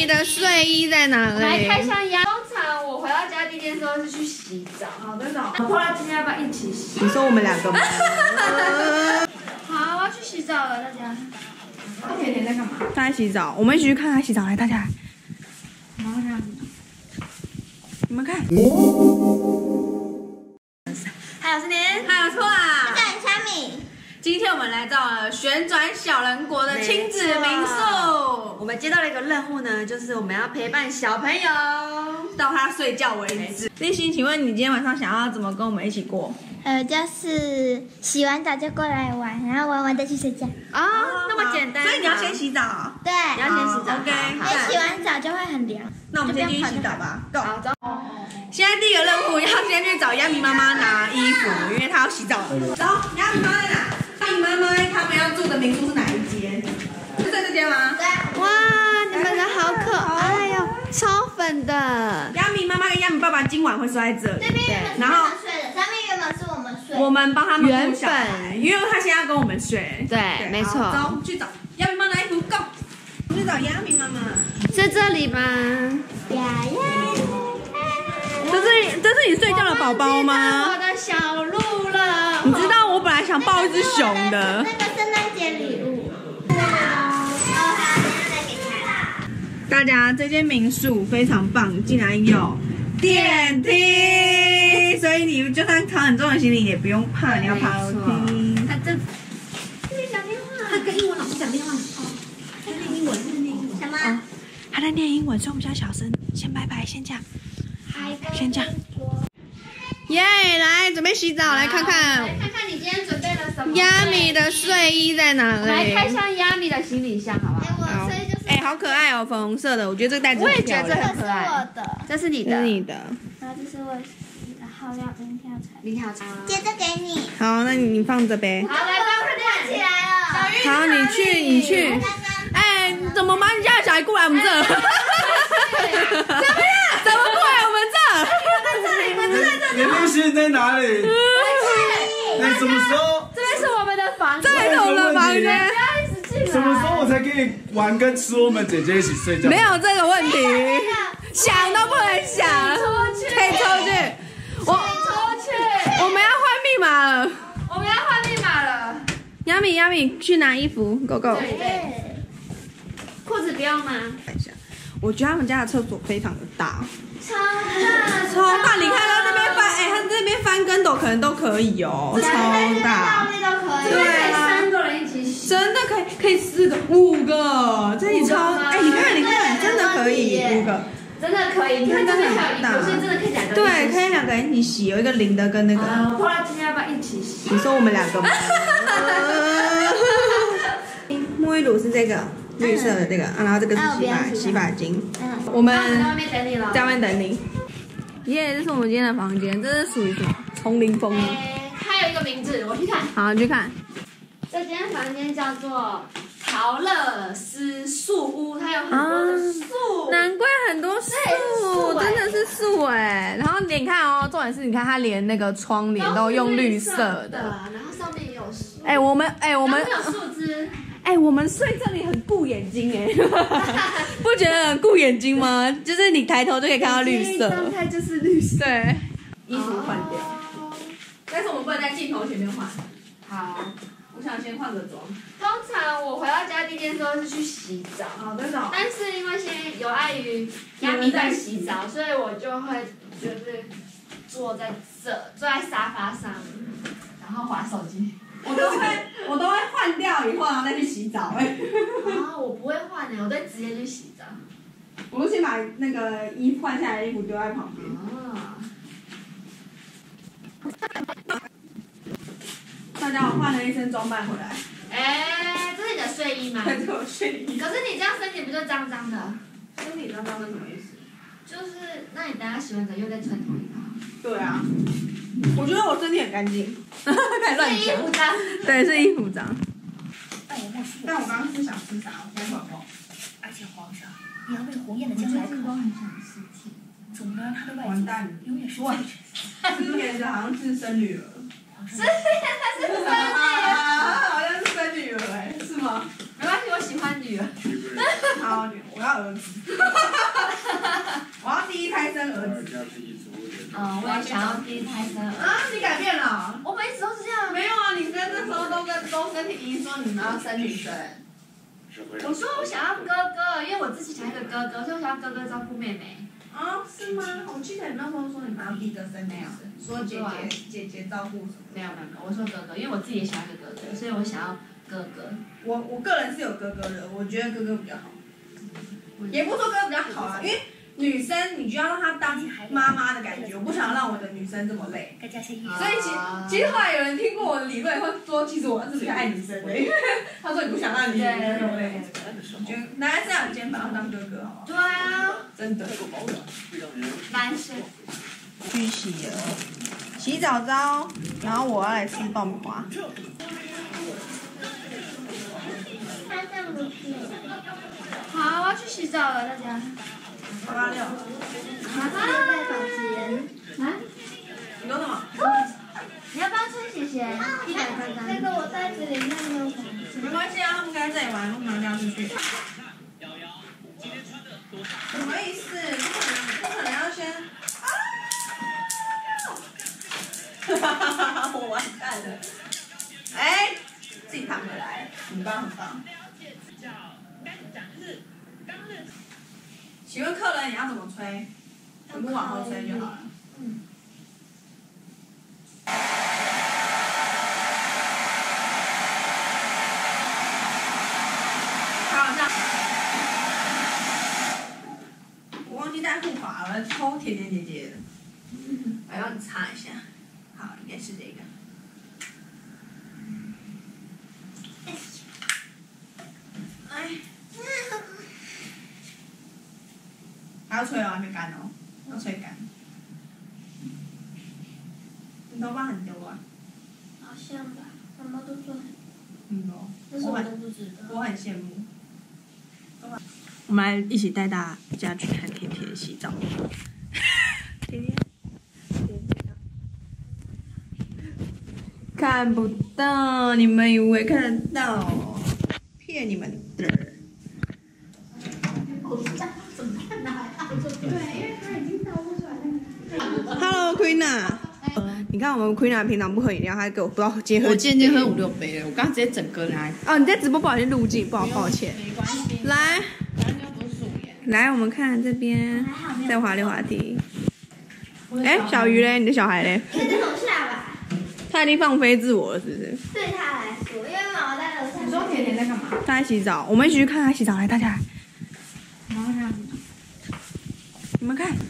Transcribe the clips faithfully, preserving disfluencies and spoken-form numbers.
的睡衣在哪里？ 来开箱鸭。通常我回到家第一件事都是去洗澡。好的，走。后来今天要不要一起洗？ 你说我们两个吗？ 好，我要去洗澡了，大家。甜甜在干嘛？ 他在洗澡，我们一起去看他洗澡。来，大家， 然后这样子。 你们看。 还有是您， 还有错啊！ 我叫小米。 今天我们来到了旋转小人国的亲子民宿。 我们接到了一个任务呢，就是我们要陪伴小朋友到他睡觉为止。立新，请问你今天晚上想要怎么跟我们一起过？ 呃，就是洗完澡就过来玩，然后玩完再去睡觉。 啊、哦，那么简单。 所以你要先洗澡。 对， 你要先洗澡。 OK。 那洗完澡就会很凉。 那我们先去洗澡吧。Go。 好，走。 现在第一个任务要先去找亚米妈妈拿衣服，因为她要洗澡了。走，亚米妈妈在哪？亚米妈妈他们要住的民宿是哪一间？是在这间吗？ 对。 哇，你们人好可爱哟、哦，超粉的。 亚米妈妈跟亚米爸爸今晚会睡在这里。 这边原本是然后他们睡的，上面原本是我们睡。 我们帮他们原顾小孩，因为他现在要跟我们睡。 对，没错。 走，去找亚米妈妈拿衣服 ，Go。去找亚米妈妈。 在这里吗？ 呀呀。 这是这是你睡觉的宝宝吗？ 我的小鹿了。 你知道我本来想抱一只熊的。 那个圣诞节礼物。 大家，这间民宿非常棒，竟然有电梯，所以你就算扛很重的行李也不用怕，你要爬楼梯。 他这这边讲电话，他跟英文老师讲电话。哦，他念英文，他念英文。什么？ 哦， 他在念英文，所以我们要小声。先拜拜，先这样。先这样。耶，来准备洗澡，来看看。 来看看你今天准备了什么？ 亚米的睡衣在哪里？ 来开箱亚米的行李箱，好不好？ 哎，我所以就是。 哎，好可爱哦，粉红色的，我觉得这个袋子我很漂亮。 也觉得很这是可爱。 我的， 这是你的， 这是你的。 然后这是我的，然后要明天要拆。 明天要穿。 接着给你。 好，那你你放着呗。 好，来，帮我起来了。 好，你去，你去。哎，你怎么把你家的小孩过来我们这？怎么样？怎么过来我们这？在这里，我们在这里。 严立新在哪里？哎，什么时候？ 这边是我们的房间， 这里是我们的房间。 不要一直进来。 什么时候我才可以玩跟吃我们姐姐一起睡觉？ 没有这个问题，想都不能想。可以抽去。我出去。 我们要换密码了。 我们要换密码了。 亚米，亚米，去拿衣服 ，Go Go。 对对。裤子不用吗？ 看一下，我觉得他们家的厕所非常的大， 超大， 超大。你看他那边翻，哎、欸，他这边翻跟斗可能都可以哦，超大。 倒立都可以。 对啊， 三个人一起洗。 真的可以，可以四个、五个，这里超，哎、欸，你看，你看，真的可以五个， 真的可以。你看这边还有一个，有些真的可以两个人。 对，可以两个人一起洗，有一个零的跟那个。 呃，后来今天要不要一起洗？ 你说我们两个吗？沐浴乳是这个。绿色的这个，啊、然后这个是洗发洗发精。嗯，我们在外面等你了。 在外面等你。耶，这是我们今天的房间，这是属于什么？丛林风。 哎，它有一个名字，我去看。 好，你去看。 这间房间叫做陶乐斯树屋，它有很多的树。 啊、难怪很多树，真的是树哎。然后你看哦，重点是你看它连那个窗帘都用绿色的， 然后上面也有树。 哎，我们哎我们有树枝。 哎、欸，我们睡这里很顾眼睛哎，不觉得很顾眼睛吗？就是你抬头就可以看到绿色， 张开就是绿色。 对，衣服换掉，哦、但是我们不能在镜头前面换。 好， 我想先换个妆。 通常我回到家第一件事都是去洗澡。 好的的。 但是因为现在有碍于亚米在洗澡，所以我就会就是坐在这，坐在沙发上，然后滑手机。 我都会，我都会换掉以后，然后再去洗澡哎。 啊，我不会换的，我都直接去洗澡。 我都先把那个衣服换下来的衣服丢在旁边。 啊。 大家，我换了一身装扮回来。 哎，这是你的睡衣吗？ 对，我睡衣。 可是你这样身体不就脏脏的？ 身体脏脏是什么意思？ 就是，那你等下洗完澡又再穿同一套。 对啊。我觉得我身体很干净，太乱讲。 是衣服脏。 对，是衣服脏。 但我刚刚是想吃啥？我先问哦。而且皇上，你要为鸿雁的将来考虑。总呢，他的外景永远是最之前的好像是生女儿。 之前他是生女儿。 好像是生女儿哎，是吗？ 没关系，我喜欢女儿。 好好，我要儿子，我要第一胎生儿子。 嗯，我也想要第一胎生儿子。 啊，你改变了？ 我们一直都是这样。 没有啊，你跟那时候都跟都跟婷婷说你们要生女生。 我说我想要哥哥，因为我自己想要一个哥哥，所以我想要哥哥照顾妹妹。 啊，是吗？我记得你那时候说你们要第一个生那样，说姐姐姐姐照顾什么？ 没有没有没有，我说哥哥，因为我自己也想要一个哥哥，所以我想要哥哥。 我我个人是有哥哥的，我觉得哥哥比较好。也不是说哥哥比较好啊，因为女生你就要让她当妈妈的感觉，我不想让我的女生这么累。 再加些意所以其其实后来有人听过我的理论，会说其实我是比较爱女生的，因为他说你不想让你女生这么累。我觉得男生要有肩膀当哥哥，好不好？ 对啊， 真的。 男生。 去洗了，洗澡澡，然后我要来吃爆米花。 他上不去。 好，我要去洗澡了，大家。 八八六。 他在房间。 啊？ 你说什么？ 你要不要穿鞋鞋？一百块张。 那个我袋子里面没有房子。 没关系啊，他们刚才在这里玩，为什么要这样出去？什么意思？不可能，不可能要先。啊！哈哈哈哈！我完蛋了。哎，自己弹回来，很棒很棒。请问客人你要怎么吹？全部往后吹就好了。嗯。好，这样。我忘记带护发了，偷甜甜姐姐的。我要你擦一下。好，应该是这个。哎。还要吹哦，还没干哦，要吹干。你头发很多啊？ 好像吧，妈妈都说很。 很多。 但是我都不知道。 我很羡慕。我们来一起带大家去看甜甜洗澡。甜甜，看不到，你们以为看得到？骗你们的。Hello Queena，你看我们 Queena 平常不喝饮料，她给我不知道今天喝。 我今天喝五六杯了，我刚刚直接整个拿。 哦，你在直播不小心入镜，不好抱歉。 没关系。 来， 反正又不是素颜。 来我们看这边，在滑溜滑梯。哎，小鱼嘞，你的小孩嘞？ 在楼下吧。 他已经放飞自我了，是不是？ 对他来说，因为妈妈在楼下。 你说甜甜在干嘛？ 他在洗澡，我们一起去看他洗澡，来大家。 然后这样子。 你们看。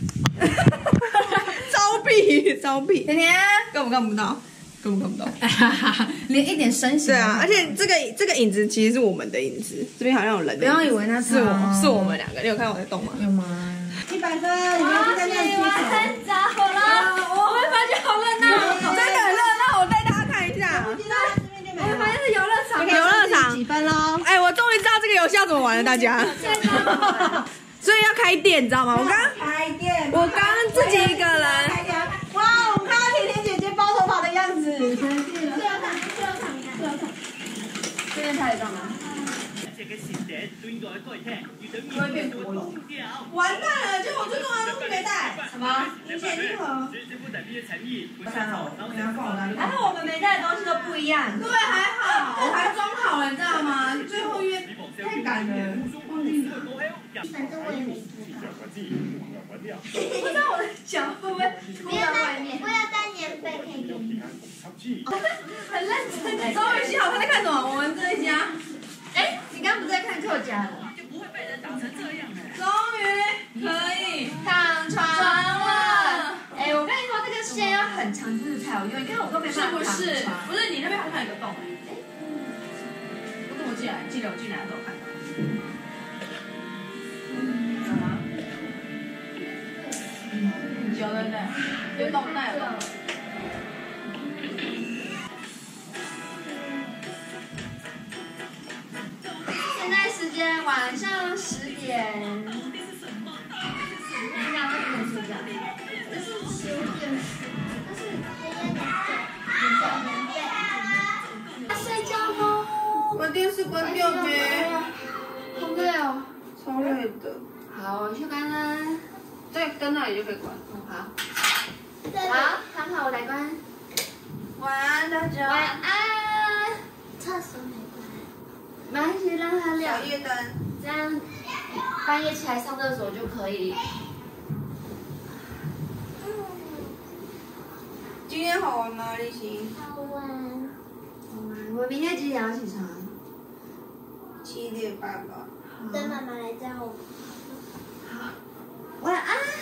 招屁招屁！甜甜根本看不到，根本看不到， 连一点身形。 对啊，而且这个这个影子其实是我们的影子，这边好像有人的影子。 不要以为那是我是我们两个，你有看我在动吗？ 有吗？ 一百分，你们去看看洗很早了， 我会发现好热闹， 真的很热闹，我带大家看一下。 我会发现是游乐场。 游乐场几分喽？ 哎，我终于知道这个游戏要怎么玩了，大家。所以要开店，你知道吗？我刚开店， 我刚自己一个人。 哇，我们看到甜甜姐姐包头发的样子。 最后看，最后看，最后看，最后看。 这边拍得到吗？ 不会变国龙。完蛋了，结果我最重要的东西没带。什么？你先集合。三号，你要放我那里。 然后我们没带的东西都不一样。 对，还好，我还装好了，你知道吗？最后因为太赶了，忘记了。 反正我也没知道。 不知道我的脚会不会不要带，不要带年费可以给你。 很认真。 终于洗好，他在看什么？我们这一家。 哎，你刚刚不是在看客家的？ 终于可以躺床了。哎，我跟你说，这个线要很长姿势才有用。你看我都没办法躺床。 是不是？不是，你那边好像有个洞哎。我怎么进来？记得我进来的时候看到。有吗？有对不对？有洞，那有洞。 现在时间晚上十点。你想几点睡觉？ 这是十点十，但是爷爷年费，年费。要睡觉喽。 把电视关掉呗。 好累哦。 好，我去关了。 对，跟那里就可以关。 好。 对好，看看我来关。 晚安，大家。 晚安。 厕所没关。 没关系，让它亮小。夜灯。 这样半夜起来上厕所就可以。 今天好玩吗，立行？ 好玩。 好吗？我明天几点要起床？ 七点半吧。 等妈妈来叫我。 晚安。